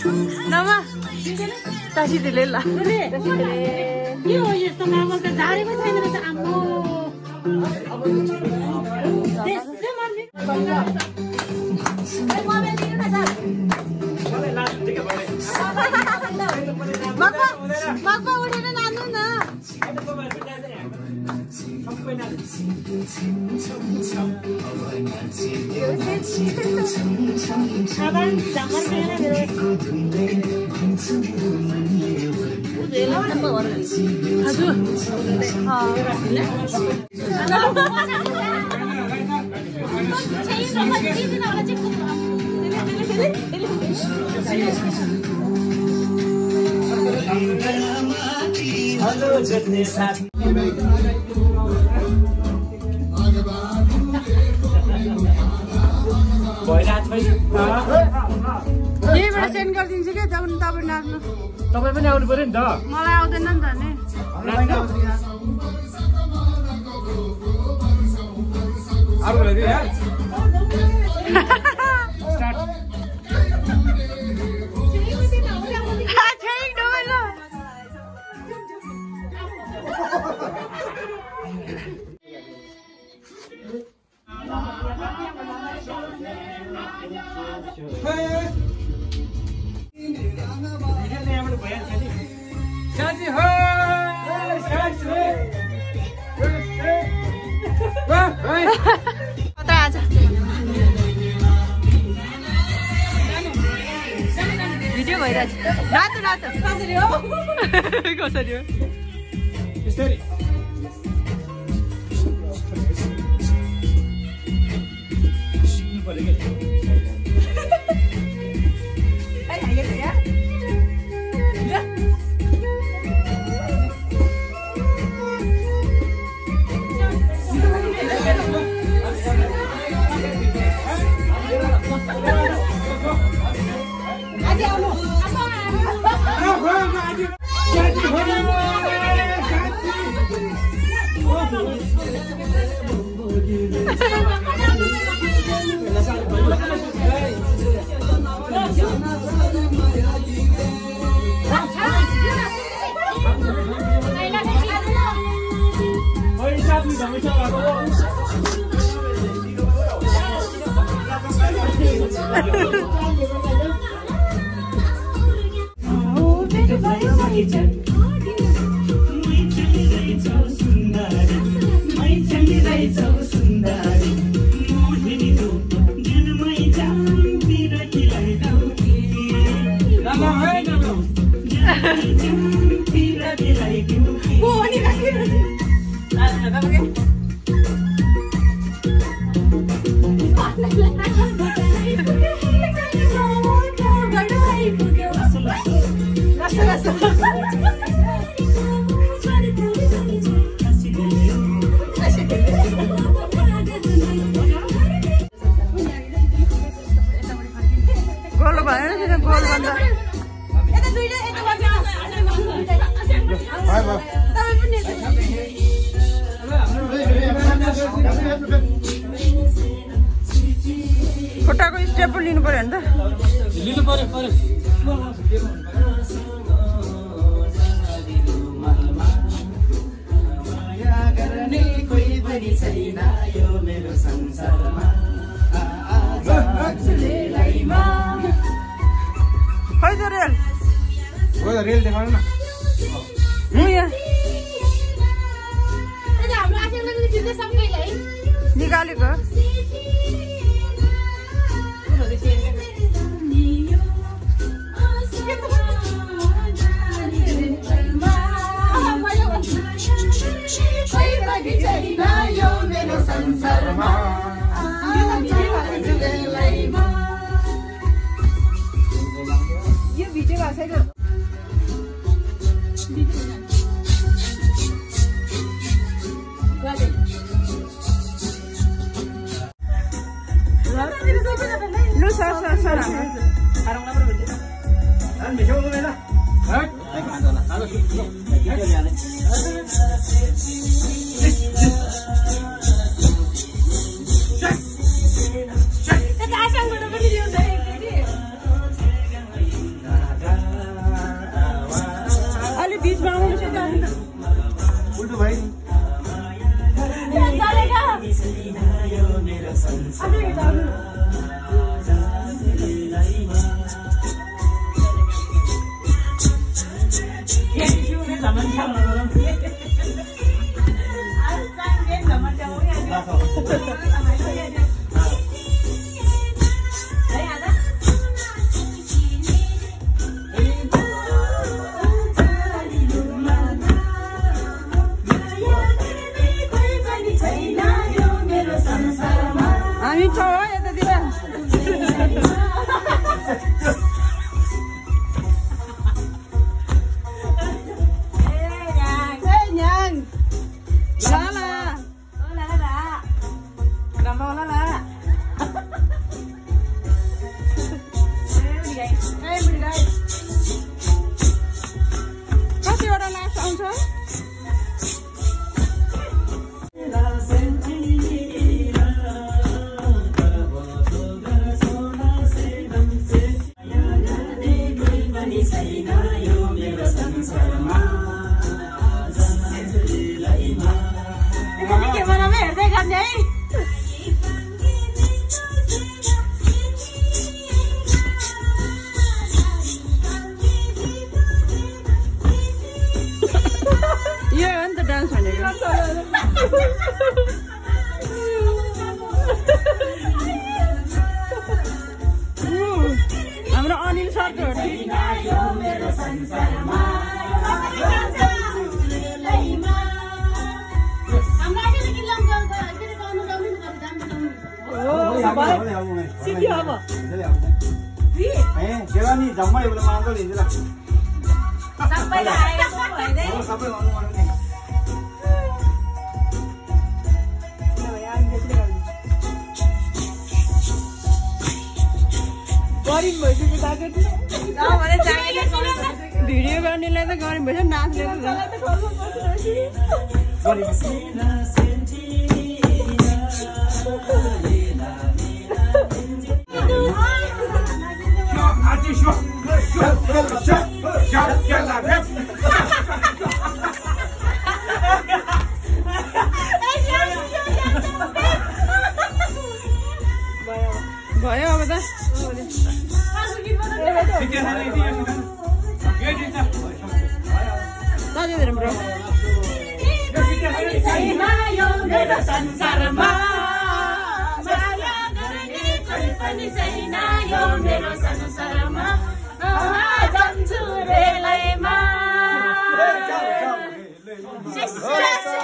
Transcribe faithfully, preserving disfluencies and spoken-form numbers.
Nama kasih dilela. के हो यस्तो मामल त झारेको छैन रहेछ आम्मो त्यसै मर्ने बाबा बाबा उठेर नाच्नु न साधारण जमर हजुर हेलो जत्ने साथी यहीबाट सेन्ड गरिदिन्छु क्या तपाईँ तपाईँ नाच्नु तपाईँ पनि आउनु पर्यो नि त मलाई आउँदैन नि त नि अरूलाई दियो यार स्टार्ट शान्ति हो कता आज भिडियो भइरहेछ रातो रातो कसरी हो कसरी हो यसरी सिक्नु पर्यो के खुट्टाको स्टेप लिनु पर्यो नि त लिनु पर्यो पर्यो खै त रेल रेल देखाउनु न निकालेको यो भिडियो भएको छैन लु सर सर सर हामी छौ हो यतातिर कतिवटा लास आउँछ हेर्दै गर्ने है यो हो नि त डान्स भनेको हाम्रो अनिल सरको सिक्यो अब नि जम्मै उसले मान्छ लिन्छ ल सबैलाई आएको भइदै सबै गर्नु पर्ने गरिब भइसक्यो भिडियो गर्नेलाई त गरिब भइसक्यो नाच्ने भयो अब त संसारमा माया गर्ने कोही पनि छैन यो मेरो संसारमा जान्छु रेलैमा